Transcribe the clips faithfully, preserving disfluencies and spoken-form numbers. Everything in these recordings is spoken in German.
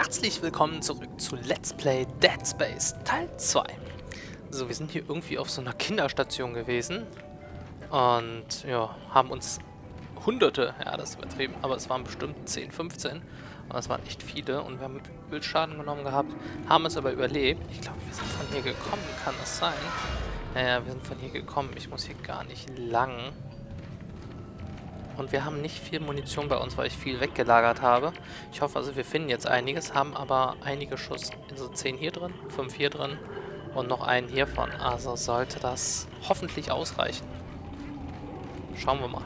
Herzlich willkommen zurück zu Let's Play Dead Space Teil zwei. So, wir sind hier irgendwie auf so einer Kinderstation gewesen und ja, haben uns hunderte, ja das ist übertrieben, aber es waren bestimmt zehn, fünfzehn und es waren echt viele und wir haben übel Schaden genommen gehabt, haben es aber überlebt. Ich glaube, wir sind von hier gekommen, kann das sein? Naja, wir sind von hier gekommen, ich muss hier gar nicht lang. Und wir haben nicht viel Munition bei uns, weil ich viel weggelagert habe. Ich hoffe also, wir finden jetzt einiges, haben aber einige Schuss, also zehn hier drin, fünf hier drin und noch einen hiervon. Also sollte das hoffentlich ausreichen. Schauen wir mal.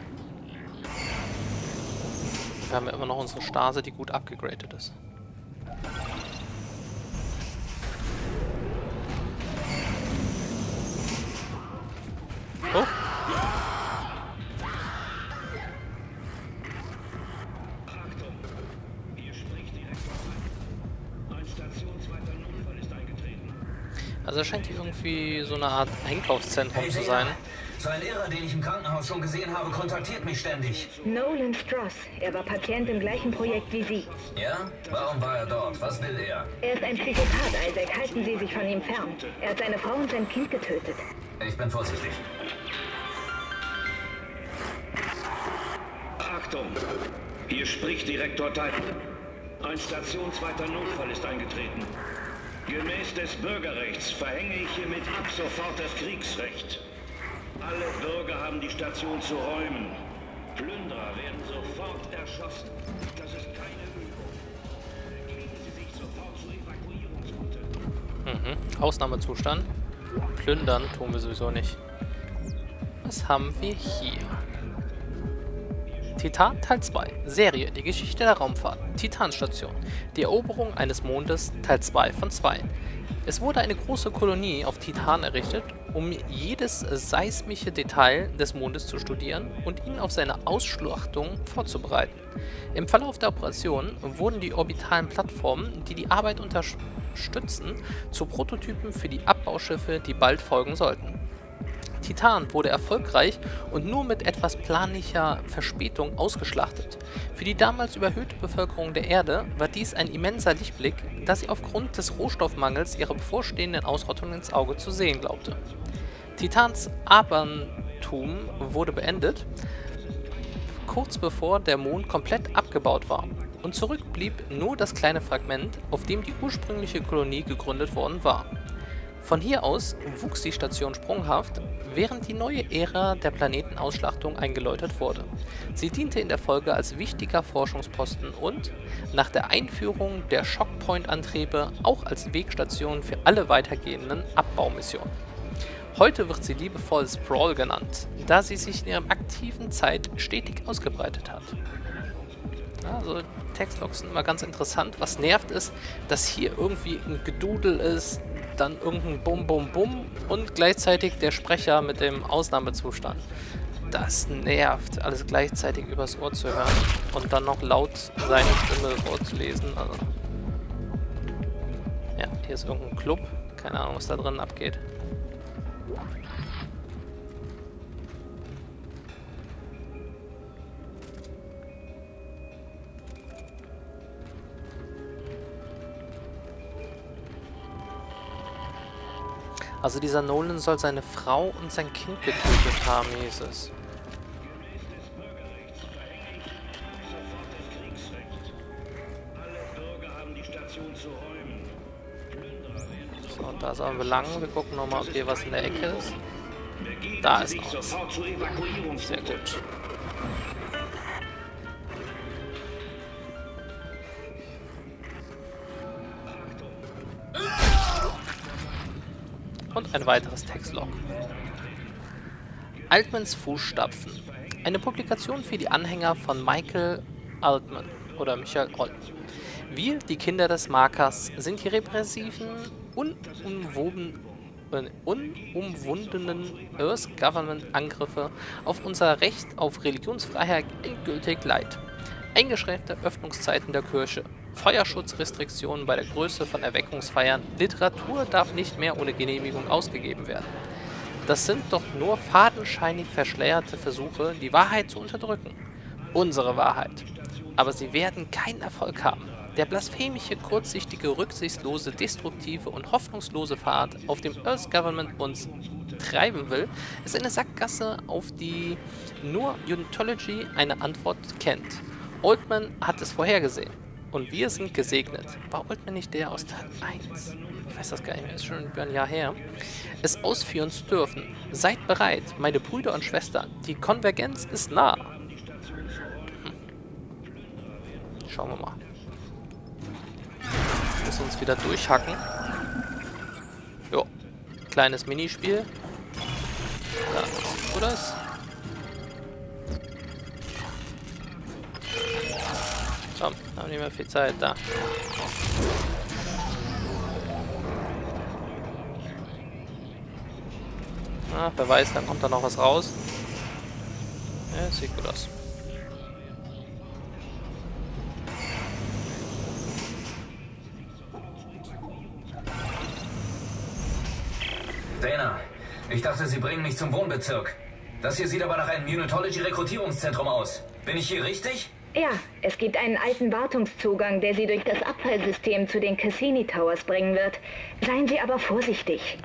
Wir haben ja immer noch unsere Stase, die gut abgegradet ist. Oh! Also es scheint hier irgendwie so eine Art Einkaufszentrum zu sein. So ein Irrer, den ich im Krankenhaus schon gesehen habe, kontaktiert mich ständig. Nolan Stross. Er war Patient im gleichen Projekt wie Sie. Ja? Warum war er dort? Was will er? Er ist ein Psychopath, Isaac. Halten Sie sich von ihm fern. Er hat seine Frau und sein Kind getötet. Ich bin vorsichtig. Achtung! Hier spricht Direktor Titan. Ein stationsweiter Notfall ist eingetreten. Gemäß des Bürgerrechts verhänge ich hiermit ab sofort das Kriegsrecht. Alle Bürger haben die Station zu räumen. Plünderer werden sofort erschossen. Das ist keine Übung. Begeben Sie sich sofort zur Evakuierungsroute. Mhm. Ausnahmezustand. Plündern tun wir sowieso nicht. Was haben wir hier? Titan Teil zwei. Serie, die Geschichte der Raumfahrt. Titanstation. Die Eroberung eines Mondes, Teil zwei von zwei. Es wurde eine große Kolonie auf Titan errichtet, um jedes seismische Detail des Mondes zu studieren und ihn auf seine Ausschlachtung vorzubereiten. Im Verlauf der Operation wurden die orbitalen Plattformen, die die Arbeit unterstützen, zu Prototypen für die Abbauschiffe, die bald folgen sollten. Titan wurde erfolgreich und nur mit etwas planlicher Verspätung ausgeschlachtet. Für die damals überhöhte Bevölkerung der Erde war dies ein immenser Lichtblick, da sie aufgrund des Rohstoffmangels ihrer bevorstehenden Ausrottung ins Auge zu sehen glaubte. Titans Abenteuer wurde beendet, kurz bevor der Mond komplett abgebaut war, und zurück blieb nur das kleine Fragment, auf dem die ursprüngliche Kolonie gegründet worden war. Von hier aus wuchs die Station sprunghaft, während die neue Ära der Planetenausschlachtung eingeläutet wurde. Sie diente in der Folge als wichtiger Forschungsposten und, nach der Einführung der Shockpoint-Antriebe, auch als Wegstation für alle weitergehenden Abbaumissionen. Heute wird sie liebevoll Sprawl genannt, da sie sich in ihrer aktiven Zeit stetig ausgebreitet hat. Also Textlogs sind immer ganz interessant. Was nervt ist, dass hier irgendwie ein Gedudel ist, dann irgendein Bum Bum Bum und gleichzeitig der Sprecher mit dem Ausnahmezustand. Das nervt, alles gleichzeitig übers Ohr zu hören und dann noch laut seine Stimme vorzulesen. Also ja, hier ist irgendein Club. Keine Ahnung, was da drin abgeht. Also dieser Nolan soll seine Frau und sein Kind getötet haben, hieß es. So, und da sollen wir lang. Wir gucken nochmal, ob hier was in der Ecke ist. Da ist noch was. Sehr gut. Und ein weiteres Textlog. Altmans Fußstapfen. Eine Publikation für die Anhänger von Michael Altman oder Michael Altman. Wir, die Kinder des Markers, sind die repressiven, unumwoben, äh, unumwundenen Earth Government Angriffe auf unser Recht auf Religionsfreiheit endgültig leid. Eingeschränkte Öffnungszeiten der Kirche. Feuerschutzrestriktionen bei der Größe von Erweckungsfeiern. Literatur darf nicht mehr ohne Genehmigung ausgegeben werden. Das sind doch nur fadenscheinig verschleierte Versuche, die Wahrheit zu unterdrücken. Unsere Wahrheit. Aber sie werden keinen Erfolg haben. der blasphemische, kurzsichtige, rücksichtslose, destruktive und hoffnungslose Pfad, auf dem Earth Government uns treiben will, ist eine Sackgasse, auf die nur Unitology eine Antwort kennt. Oldman hat es vorhergesehen. Und wir sind gesegnet. War Oldman nicht der aus Teil eins? Ich weiß das gar nicht mehr, ist schon über ein Jahr her. Es ausführen zu dürfen. Seid bereit, meine Brüder und Schwestern. Die Konvergenz ist nah. Hm. Schauen wir mal. Müssen uns wieder durchhacken. Jo. Kleines Minispiel. Da sieht gut aus. Komm, haben nicht mehr viel Zeit da. Na, wer weiß, dann kommt da noch was raus. Ja, sieht gut aus. Dana, ich dachte, Sie bringen mich zum Wohnbezirk. Das hier sieht aber nach einem Unitology-Rekrutierungszentrum aus. Bin ich hier richtig? Ja, es gibt einen alten Wartungszugang, der Sie durch das Abfallsystem zu den Cassini Towers bringen wird. Seien Sie aber vorsichtig.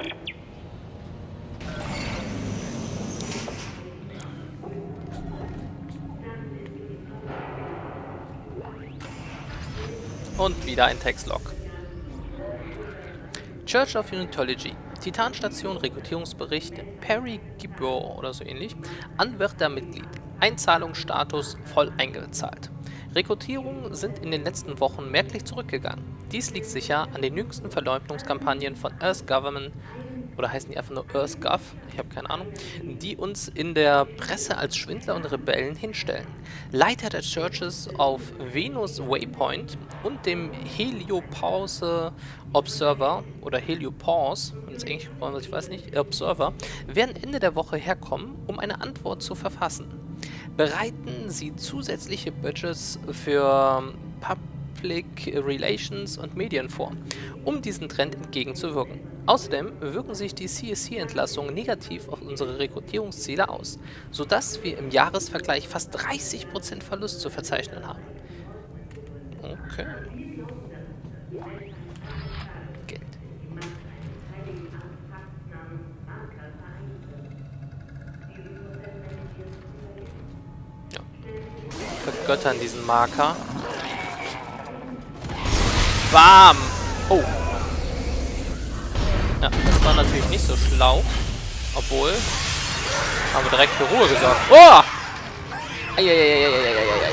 Und wieder ein Textlog. Church of Unitology. Titanstation, Rekrutierungsbericht, Perry Gibor oder so ähnlich. Anwärtermitglied. Einzahlungsstatus voll eingezahlt. Rekrutierungen sind in den letzten Wochen merklich zurückgegangen. Dies liegt sicher an den jüngsten Verleugnungskampagnen von Earth Government, oder heißen die einfach nur Earth Gov, ich habe keine Ahnung, die uns in der Presse als Schwindler und Rebellen hinstellen. Leiter der Churches auf Venus Waypoint und dem Heliopause Observer oder Heliopause, wenn es Englisch ist, ich weiß nicht, Observer, werden Ende der Woche herkommen, um eine Antwort zu verfassen. Bereiten Sie zusätzliche Budgets für Public Relations und Medien vor, um diesem Trend entgegenzuwirken. Außerdem wirken sich die C S C-Entlassungen negativ auf unsere Rekrutierungsziele aus, sodass wir im Jahresvergleich fast dreißig Prozent Verlust zu verzeichnen haben. Okay. Geld. Ja. Vergöttern diesen Marker. Bam! Oh! Ja, das war natürlich nicht so schlau. Obwohl, haben wir direkt für Ruhe gesorgt. Oh! Eieieiei.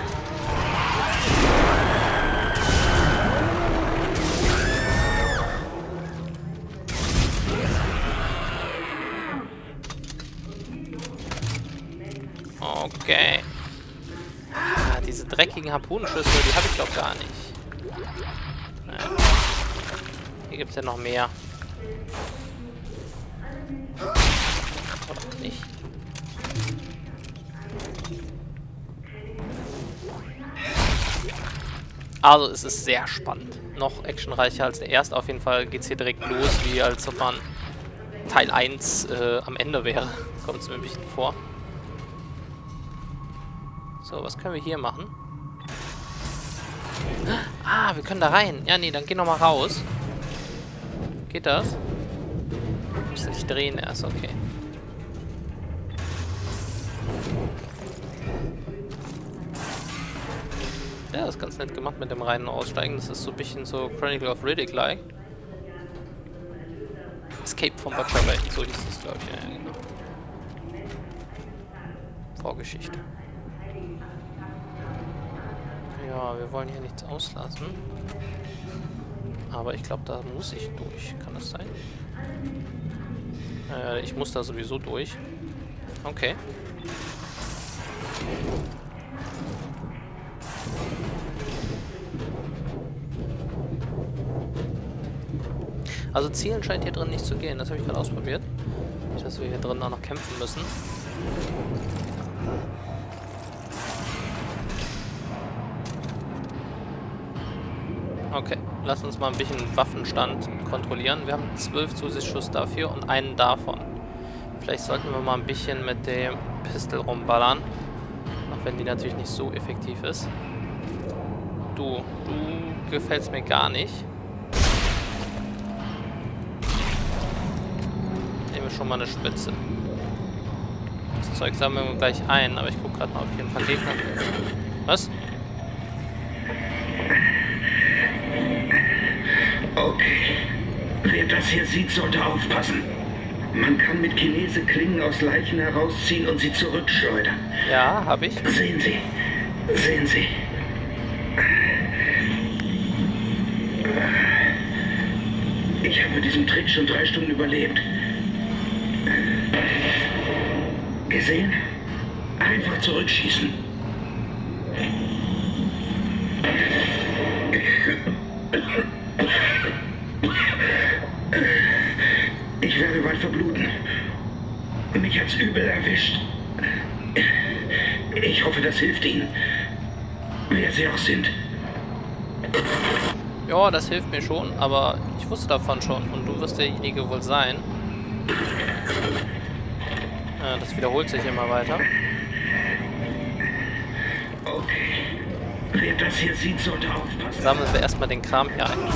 Okay. Ah, diese dreckigen Harpunenschüsse, die habe ich glaube gar nicht. Naja. Hier gibt es ja noch mehr. Oder nicht? Also es ist sehr spannend. Noch actionreicher als der erste. Auf jeden Fall geht es hier direkt los, wie als ob man Teil eins äh, am Ende wäre. Kommt es mir ein bisschen vor. So, was können wir hier machen? Ah, wir können da rein. Ja, nee, dann geh noch mal raus. Geht das? Muss ich drehen erst, okay. Ja, das ist ganz nett gemacht mit dem Rein- und Aussteigen. Das ist so ein bisschen so Chronicle of Riddick-like. Escape from Butcher Bay. So hieß das, glaube ich. Ja, genau. Vorgeschichte. Ja, wir wollen hier nichts auslassen. Aber ich glaube, da muss ich durch. Kann das sein? Äh, ich muss da sowieso durch. Okay. Also zielen scheint hier drin nicht zu gehen. Das habe ich gerade ausprobiert. Nicht, dass wir hier drin auch noch kämpfen müssen. Okay, lass uns mal ein bisschen Waffenstand kontrollieren. Wir haben zwölf Zusatzschuss dafür und einen davon. Vielleicht sollten wir mal ein bisschen mit dem Pistol rumballern. Auch wenn die natürlich nicht so effektiv ist. du. Du gefällst mir gar nicht. Nehmen wir schon mal eine Spitze. Das Zeug sammeln wir gleich ein, aber ich gucke gerade mal, ob hier ein paar Gegner... Was? Okay. Wer das hier sieht, sollte aufpassen. Man kann mit Kinese Klingen aus Leichen herausziehen und sie zurückschleudern. Ja, habe ich. Sehen Sie. Sehen Sie. Ich habe diesen Trick schon drei Stunden überlebt. Gesehen? Einfach zurückschießen. Ich werde bald verbluten. Mich hat's übel erwischt. Ich hoffe, das hilft Ihnen. Wer Sie auch sind. Ja, das hilft mir schon, aber ich wusste davon schon und du wirst derjenige wohl sein. Äh, das wiederholt sich immer weiter. Okay. Wer das hier sieht, sollte aufpassen. Sammeln wir erstmal den Kram hier ein.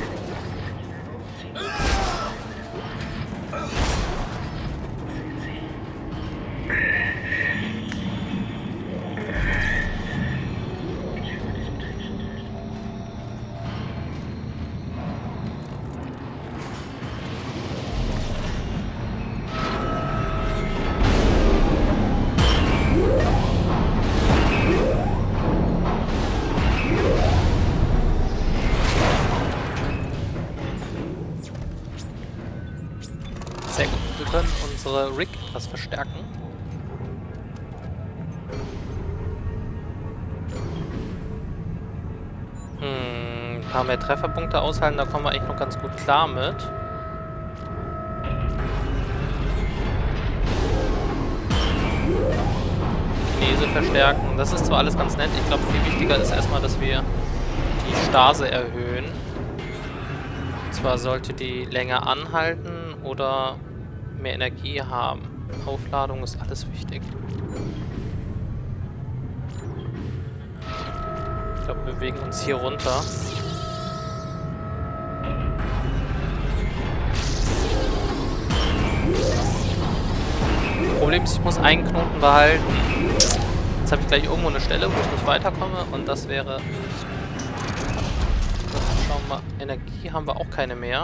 Sehr gut. Wir können unsere Rig etwas verstärken. Hm, ein paar mehr Trefferpunkte aushalten, da kommen wir eigentlich noch ganz gut klar mit. Kinese verstärken. Das ist zwar alles ganz nett, ich glaube viel wichtiger ist erstmal, dass wir die Stase erhöhen. Und zwar sollte die länger anhalten oder mehr Energie haben. Aufladung ist alles wichtig. Ich glaube, wir bewegen uns hier runter. Problem ist, ich muss einen Knoten behalten. Jetzt habe ich gleich irgendwo eine Stelle, wo ich nicht weiterkomme und das wäre... Schauen wir mal, Energie haben wir auch keine mehr.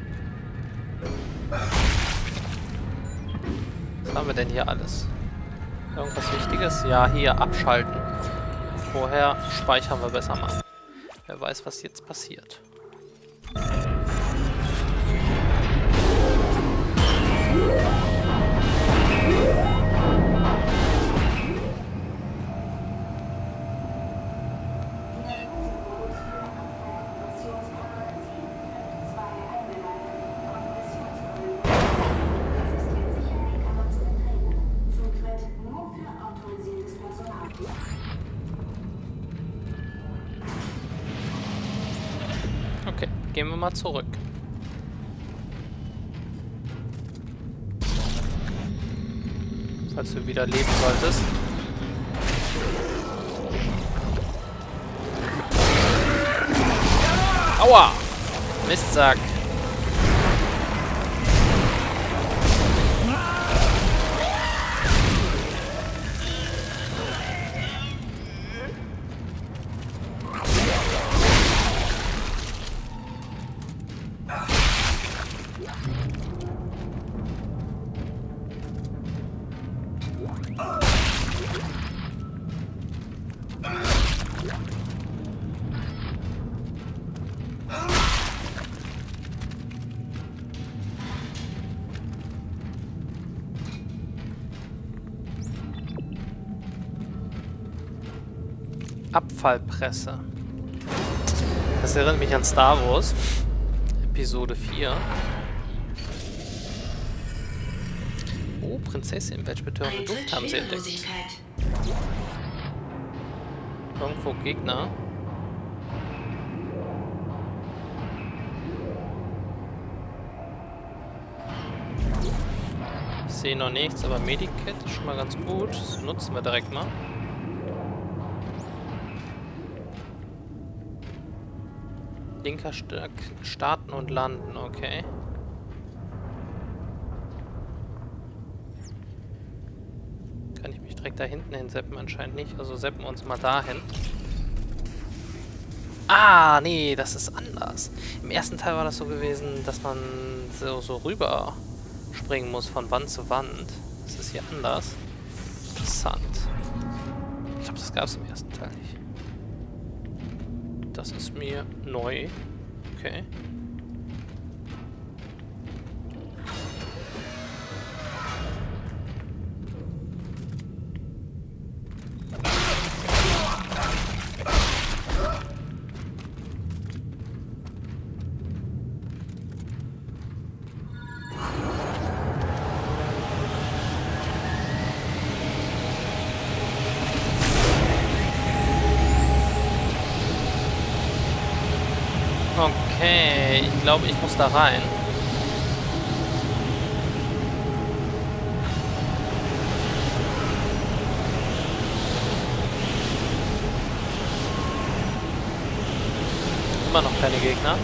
Was haben wir denn hier alles? Irgendwas Wichtiges? Ja, hier abschalten. Vorher speichern wir besser mal. Wer weiß, was jetzt passiert. Okay, gehen wir mal zurück. Falls du wieder leben solltest. Aua! Mistsack. Abfallpresse. Das erinnert mich an Star Wars. Episode vier. Oh, Prinzessin. Welche betörende Duft haben sie entdeckt? Irgendwo Gegner. Ich sehe noch nichts, aber Medikit ist schon mal ganz gut. Das nutzen wir direkt mal. Linker St starten und landen, okay. Kann ich mich direkt da hinten hinseppen? Anscheinend nicht. Also seppen wir uns mal dahin. Ah, nee, das ist anders. Im ersten Teil war das so gewesen, dass man so, so rüber springen muss von Wand zu Wand. Das ist hier anders. Interessant. Ich glaube, das gab es im ersten Teil nicht. Das ist mir neu. Okay. Okay, ich glaube, ich muss da rein. Immer noch keine Gegner.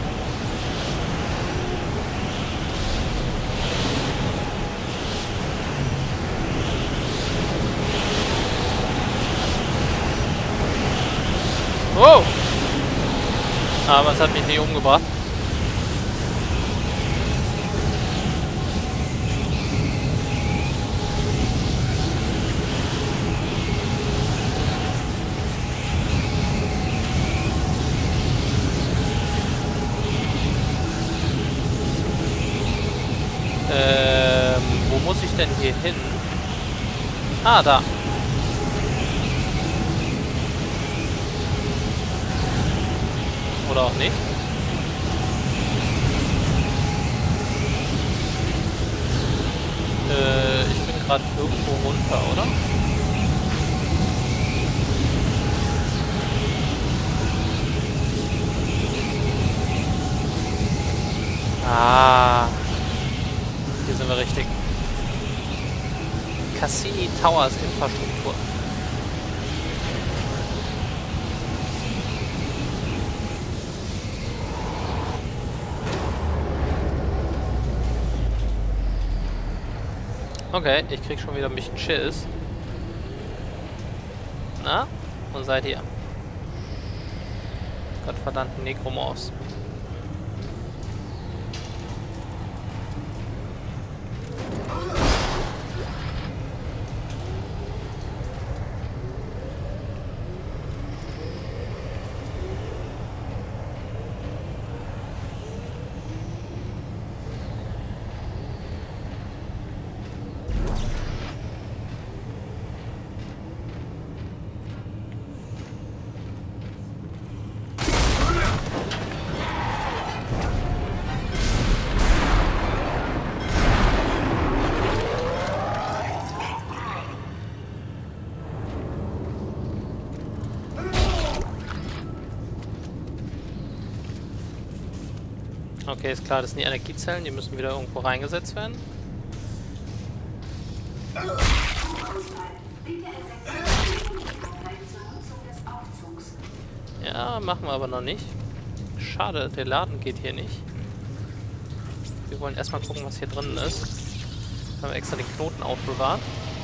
Oh! Aber es hat mich nicht umgebracht. Ähm, wo muss ich denn hier hin? Ah, da. Oder auch nicht. Äh, ich bin gerade irgendwo runter, oder? Ah. Hier sind wir richtig. Cassini Towers Infrastruktur. Okay, ich krieg schon wieder ein bisschen Schiss. Na? Wo seid ihr? Gottverdammten Nekromorphs. Okay, ist klar, das sind die Energiezellen, die müssen wieder irgendwo reingesetzt werden. Ja, machen wir aber noch nicht. Schade, der Laden geht hier nicht. Wir wollen erstmal gucken, was hier drin ist. Da haben wir extra den Knoten aufbewahrt.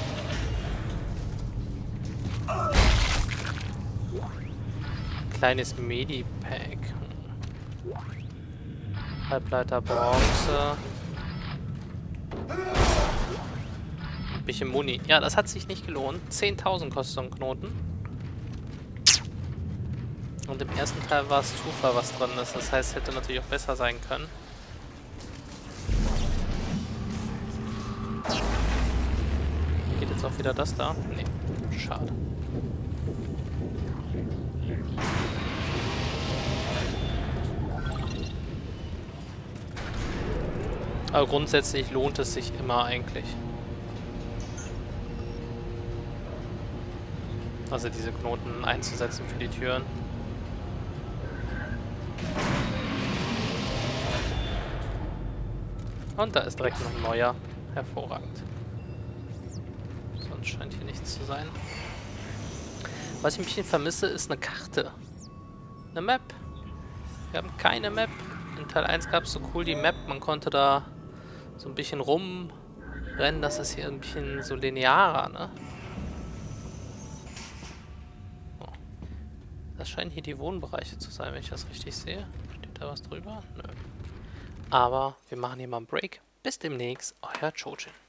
Kleines Medipack. Halbleiter Bronze. Ein bisschen Muni. Ja, das hat sich nicht gelohnt. zehntausend kostet so ein Knoten. Und im ersten Teil war es Zufall, was drin ist. Das heißt, hätte natürlich auch besser sein können. Geht jetzt auch wieder das da? Nee, schade. Aber grundsätzlich lohnt es sich immer eigentlich. Also diese Knoten einzusetzen für die Türen. Und da ist direkt noch ein neuer. Hervorragend. Sonst scheint hier nichts zu sein. Was ich ein bisschen vermisse, ist eine Karte. Eine Map. Wir haben keine Map. In Teil eins gab es so cool die Map. Man konnte da so ein bisschen rumrennen. Das ist hier ein bisschen so linearer, ne? Oh. Das scheinen hier die Wohnbereiche zu sein, wenn ich das richtig sehe. Steht da was drüber? Nö. Aber wir machen hier mal einen Break. Bis demnächst, euer Chojin.